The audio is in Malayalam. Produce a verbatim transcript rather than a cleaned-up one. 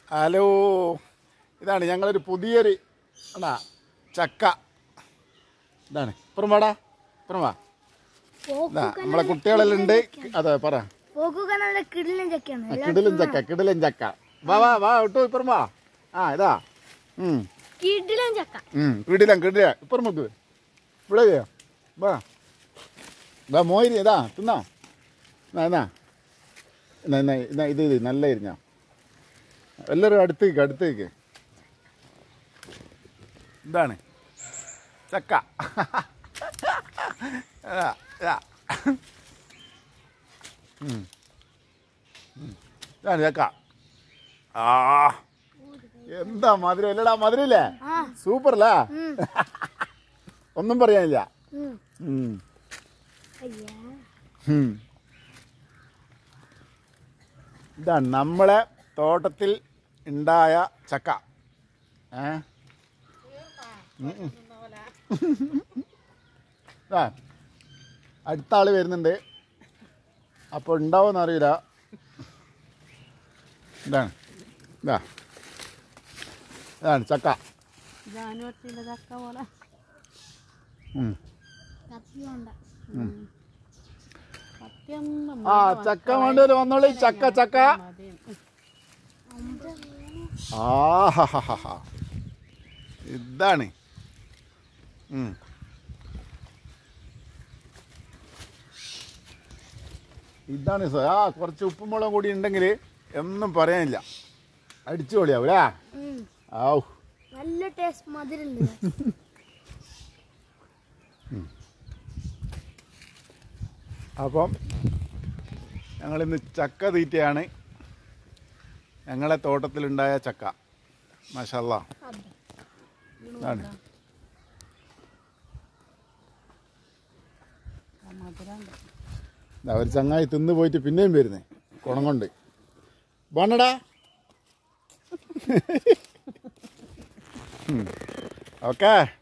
ഹലോ, ഇതാണ് ഞങ്ങളൊരു പുതിയൊരു ആണാ ചക്ക. ഇതാണ് ഇപ്പുറം വാടാ, ഇപ്പുറം വാ. നമ്മളെ കുട്ടികളെല്ലാം ഉണ്ട്. അതെ പറ. കിടിലും ചക്ക, കിടിലും ചക്ക. വാ വാ വാ ഇട്ടു, ഇപ്പുറം വാ. ആ ഇതാ കിടിലം കിടില. ഇപ്പുറം നോക്ക്, ഇവിടെ വാ വാ മോയിരി. ഇതാ തിന്നാ എന്നാ എന്നാ ഇത് ഇത് നല്ല ഇരിഞ്ഞ. എല്ലാവരും അടുത്തേക്ക് അടുത്തേക്ക്. ഇതാണ് ചക്ക. ഇതാണ് ചക്ക. ആ എന്താ മധുരം അല്ലടാ, മധുരല്ലേ? സൂപ്പർ അല്ലേ? ഒന്നും പറയാനില്ല. ഇതാണ് നമ്മളെ തോട്ടത്തിൽ ഉണ്ടായ ചക്ക. ഏ അടുത്ത ആള് വരുന്നുണ്ട്, അപ്പോൾ ഉണ്ടാവുമെന്ന് അറിയില്ല. ഇതാണ് ഇതാ ഇതാണ് ചക്ക. ആ ചക്ക വേണ്ടവര് വന്നോളി. ചക്ക ചക്ക. ആ ഇതാണ്. ഇതാണ് ആ കുറച്ച് ഉപ്പും മുളകും കൂടി ഉണ്ടെങ്കിൽ ഒന്നും പറയാനില്ല, അടിച്ചു പൊളിയാവൂലേ? ആവൂ നല്ല ടേസ്റ്റ്, മധുരം. അപ്പം ഞങ്ങളിന്ന് ചക്ക തീറ്റയാണ്. ഞങ്ങളെ തോട്ടത്തിലുണ്ടായ ചക്ക. മാഷാല്ലാ. ഇതാണ് ഒരു ചങ്ങായി തിന്ന് പോയിട്ട് പിന്നെയും വരുന്നേ കുണം കൊണ്ട്. വേണടാ. ഓക്കേ.